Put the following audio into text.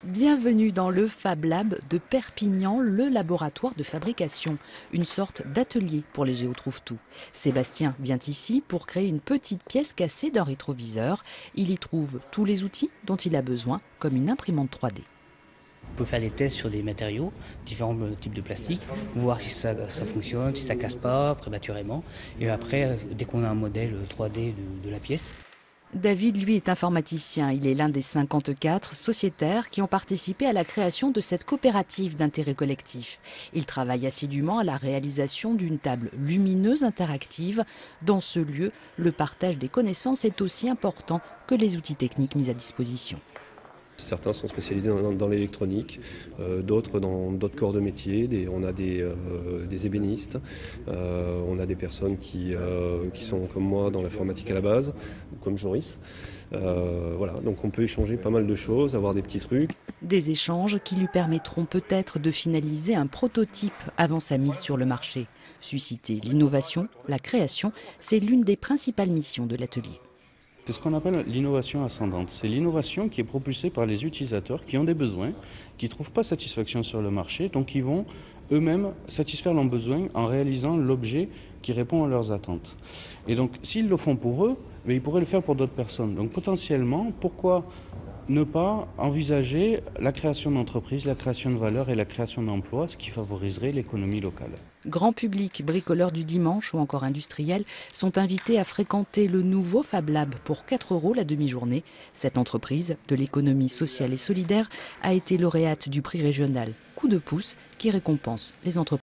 Bienvenue dans le Fab Lab de Perpignan, le laboratoire de fabrication, une sorte d'atelier pour les géotrouve-tout. Sébastien vient ici pour créer une petite pièce cassée d'un rétroviseur. Il y trouve tous les outils dont il a besoin, comme une imprimante 3D. On peut faire des tests sur des matériaux, différents types de plastique, voir si ça fonctionne, si ça casse pas prématurément. Et après, dès qu'on a un modèle 3D de la pièce. David, lui, est informaticien. Il est l'un des 54 sociétaires qui ont participé à la création de cette coopérative d'intérêt collectif. Il travaille assidûment à la réalisation d'une table lumineuse interactive. Dans ce lieu, le partage des connaissances est aussi important que les outils techniques mis à disposition. Certains sont spécialisés dans l'électronique, d'autres dans d'autres corps de métier. On a des ébénistes, on a des personnes qui sont comme moi dans l'informatique à la base, comme Joris. Voilà, donc on peut échanger pas mal de choses, avoir des petits trucs. Des échanges qui lui permettront peut-être de finaliser un prototype avant sa mise sur le marché. Susciter l'innovation, la création, c'est l'une des principales missions de l'atelier. C'est ce qu'on appelle l'innovation ascendante. C'est l'innovation qui est propulsée par les utilisateurs qui ont des besoins, qui ne trouvent pas satisfaction sur le marché, donc ils vont eux-mêmes satisfaire leurs besoins en réalisant l'objet qui répond à leurs attentes. Et donc s'ils le font pour eux, ils pourraient le faire pour d'autres personnes. Donc potentiellement, pourquoi ne pas envisager la création d'entreprises, la création de valeur et la création d'emplois, ce qui favoriserait l'économie locale. Grand public, bricoleurs du dimanche ou encore industriels sont invités à fréquenter le nouveau Fab Lab pour 4 € la demi-journée. Cette entreprise de l'économie sociale et solidaire a été lauréate du prix régional Coup de pouce qui récompense les entreprises.